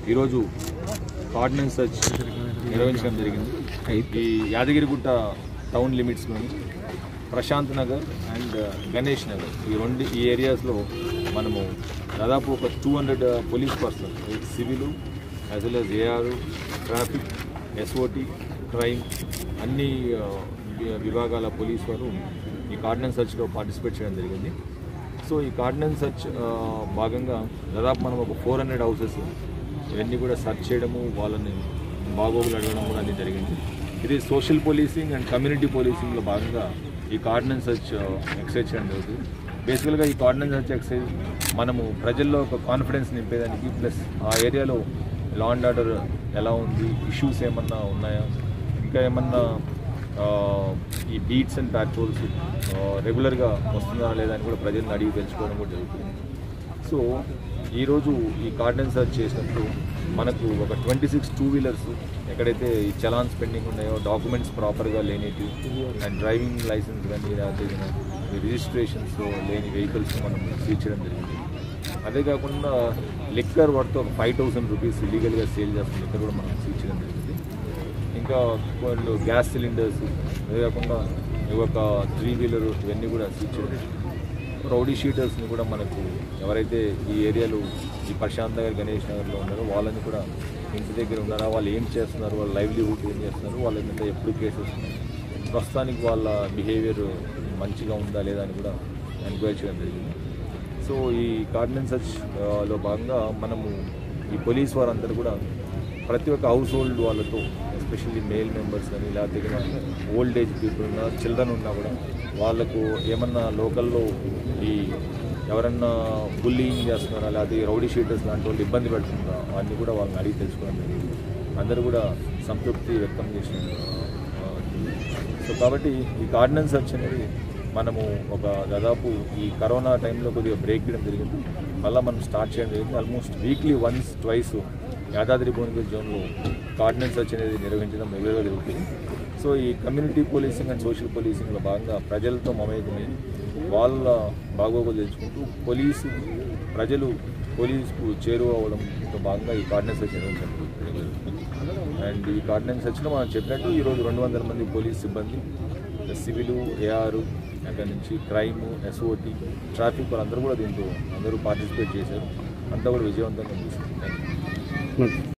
ఈరోజు కార్డినెన్స్ సర్చ్ నిర్వహించడం జరిగింది. ఈ యాదగిరిగుట్ట టౌన్ లిమిట్స్లోని ప్రశాంత్ నగర్ అండ్ గణేష్ నగర్ ఈ ఏరియాస్లో మనము దాదాపు ఒక 200 police person civil as well as AR, traffic, SOT, crime అన్ని విభాగాల పోలీస్ వారు ఈ కార్డినెన్స్ సర్చ్లో పార్టిసిపేట్ చేయడం జరిగింది. సో ఈ కార్డినెన్స్ సర్చ్ భాగంగా దాదాపు మనం ఒక 400 హౌసెస్ ఇవన్నీ కూడా సర్చ్ చేయడము, వాళ్ళని బాగోగులు అడగడం కూడా అన్నీ జరిగింది. ఇది సోషల్ పోలీసింగ్ అండ్ కమ్యూనిటీ పోలీసింగ్లో భాగంగా ఈ కార్డినెన్స్ సర్చ్ ఎక్సైజ్ చేయడం జరుగుతుంది. బేసికల్గా ఈ కార్డినెన్స్ సర్చ్ ఎక్సైజ్ మనము ప్రజల్లో ఒక కాన్ఫిడెన్స్ నింపేదానికి, ప్లస్ ఆ ఏరియాలో లా అండ్ ఆర్డర్ ఎలా ఉంది, ఇష్యూస్ ఏమన్నా ఉన్నాయా, ఇంకా ఏమన్నా ఈ బీట్స్ అండ్ ప్యాట్రోల్స్ రెగ్యులర్గా వస్తున్నారా లేదా అని కూడా ప్రజలను అడిగి తెలుసుకోవడం కూడా జరుగుతుంది. సో ఈరోజు ఈ కార్డినెన్స్ సర్చ్ చేసినప్పుడు మనకు ఒక 26 2-వీలర్స్ ఎక్కడైతే ఈ చలాన్స్ పెండింగ్ ఉన్నాయో, డాక్యుమెంట్స్ ప్రాపర్గా లేనివి అండ్ డ్రైవింగ్ లైసెన్స్ కానీ లేదా రిజిస్ట్రేషన్స్ లేని వెహికల్స్ మనం సీజ్ చేయడం జరిగింది. అదే కాకుండా లిక్కర్ వర్త్ ఒక 5,000 రూపీస్ ఇల్లీగల్గా సేల్ చేస్తున్న లిక్కర్ కూడా మనం సీజ్ చేయడం జరిగింది. ఇంకా కొన్ని గ్యాస్ సిలిండర్స్, అదే కాకుండా ఒక 3-వీలర్ ఇవన్నీ కూడా సీజ్ చేయడం జరిగింది. రౌడీ షీటర్స్ని కూడా మనకు ఎవరైతే ఈ ఏరియాలో ఈ ప్రశాంత్ నగర్, గణేష్ నగర్లో ఉన్నారో వాళ్ళని కూడా ఇంటి దగ్గర ఉన్నారా, వాళ్ళు ఏం చేస్తున్నారు, వాళ్ళ లైవ్లీహుడ్ ఏం చేస్తున్నారు, వాళ్ళ మీద ఎప్పుడు కేసెస్ ఉన్నాయి, ప్రస్తుతానికి వాళ్ళ బిహేవియర్ మంచిగా ఉందా లేదా అని కూడా ఎంక్వైరీ చేయడం జరిగింది. సో ఈ కార్డినెన్స్ సర్చ్లో భాగంగా మనము ఈ పోలీస్ వారందరూ కూడా ప్రతి ఒక్క హౌస్ హోల్డ్ వాళ్ళతో, ఎస్పెషల్లీ మేల్ మెంబర్స్ కానీ లేకపోతే ఓల్డ్ ఏజ్ పీపుల్ ఉన్నా, చిల్డ్రన్ ఉన్నా కూడా వాళ్ళకు ఏమన్నా లోకల్లో ఈ ఎవరన్నా బుల్లింగ్ చేస్తున్నారా, లేకపోతే రౌడీ షీటర్స్ లాంటి వాళ్ళు ఇబ్బంది పెడుతున్నారా అన్నీ కూడా వాళ్ళని అడిగి తెలుసుకోవడం జరిగింది. అందరూ కూడా సంతృప్తి వ్యక్తం చేసిన. సో కాబట్టి ఈ కార్డినెన్స్ సర్చ్ అనేది మనము ఒక దాదాపు ఈ కరోనా టైంలో కొద్దిగా బ్రేక్ ఇవ్వడం జరిగింది. మళ్ళీ మనం స్టార్ట్ చేయడం జరిగింది. Almost weekly once twice Yadadri Bhuvanagiri జోన్లో కార్డినెన్స్ సర్చ్ అనేది నిర్వహించడం రెగ్యులర్గా జరుగుతుంది. సో ఈ కమ్యూనిటీ పోలీసింగ్ అండ్ సోషల్ పోలీసింగ్లో భాగంగా ప్రజలతో మమేకమై వాళ్ళ బాగోగులు తెలుసుకుంటూ ప్రజలు పోలీసుకు చేరువ అవ్వడంతో భాగంగా ఈ కార్డినెన్స్ సర్చ్ నిర్వహించడం అండ్ ఈ కార్డినెన్స్ సర్చ్లో మనం చెప్పినట్టు ఈరోజు 200 మంది పోలీస్ సిబ్బంది, సివిల్, ఏఆర్, అక్కడి నుంచి క్రైమ్, ఎస్ఓటి, ట్రాఫిక్ వాళ్ళందరూ కూడా దీంట్లో అందరూ పార్టిసిపేట్ చేశారు. అంతా కూడా విజయవంతంగా తీసుకుంటారు.